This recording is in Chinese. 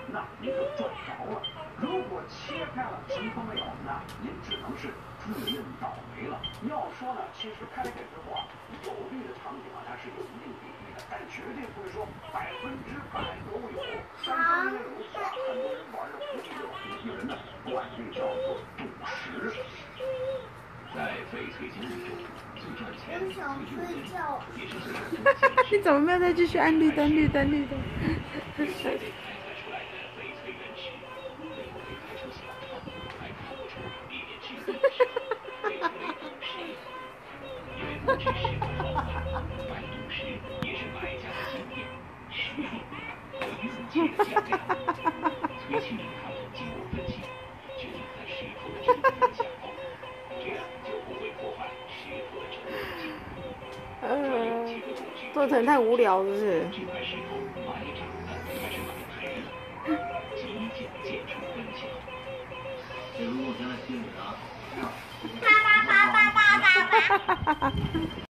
那您就赚着了。如果切开了什么都没有，那您只能是自认倒霉了。要说呢，其实开开之后啊，有利的场景啊，它是有一定比例的，但绝对不会说100%都有。但是这个游戏啊，很多人玩的不亦乐乎，有人呢管这叫做赌石。在翡翠交易中，最赚钱、最诱人，也是最容易捡拾。 你怎么没有再继续按绿灯？绿灯，绿灯。 由于被开采出来的翡翠原石没有被开成小船，还看不出里面质地的时候，被称为赌石。因为不止石头好买，买赌石也是买家的经验、实力和运气的较量。崔庆林他们经过分析，决定在石头的质地上下刀，这样就不会破坏石头的整体性。 做成太无聊了，是不是？ 这块石头买涨的还是买赔的？极简见出真相。这如果现在心里啊， 爸爸爸爸爸爸爸。